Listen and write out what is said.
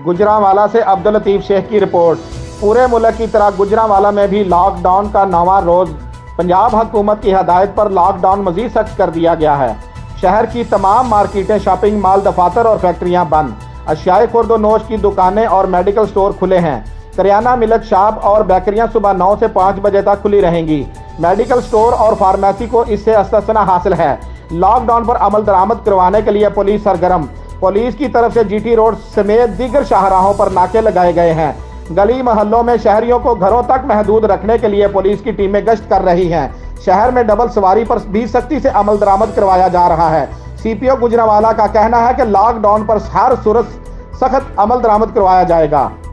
गुजरांवाला से अब्दुल लतीफ शेख की रिपोर्ट। पूरे मुल्क की तरह गुजरांवाला में भी लॉकडाउन का 9वां रोज पंजाब हुकूमत की हदायत पर लॉकडाउन मजीद सख्त कर दिया गया है। शहर की तमाम मार्केटें, शॉपिंग मॉल, दफातर और फैक्ट्रियां बंद। अशियाए खुर्द व नोश की दुकानें और मेडिकल स्टोर खुले हैं। करियाना, मिल्क शॉप और बेकरियां सुबह 9 से 5 बजे तक खुली रहेंगी। मेडिकल स्टोर और फार्मेसी को इससे इस्तिस्ना हासिल है। लॉकडाउन पर अमल दरामद करवाने के लिए पुलिस सरगर्म। पुलिस की तरफ से जीटी रोड समेत दीगर शाहराहों पर नाके लगाए गए हैं। गली मोहल्लों में शहरियों को घरों तक महदूद रखने के लिए पुलिस की टीमें गश्त कर रही हैं। शहर में डबल सवारी पर भी सख्ती से अमल दरामद करवाया जा रहा है। सीपीओ गुजरांवाला का कहना है कि लॉकडाउन पर हर सूरत सख्त अमल दरामद करवाया जाएगा।